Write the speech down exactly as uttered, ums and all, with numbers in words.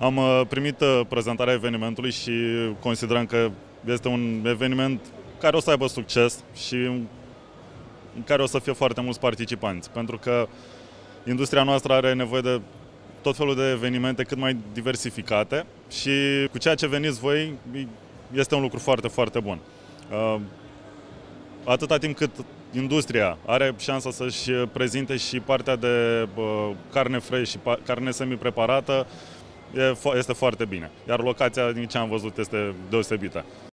Am uh, primit uh, prezentarea evenimentului și considerăm că este un eveniment care o să aibă succes și în care o să fie foarte mulți participanți, pentru că industria noastră are nevoie de tot felul de evenimente cât mai diversificate și cu ceea ce veniți voi este un lucru foarte, foarte bun. Uh, atâta timp cât industria are șansa să-și prezinte și partea de uh, carne fresh și carne semi-preparată, este foarte bine. Iar locația, din ce am văzut, este deosebită.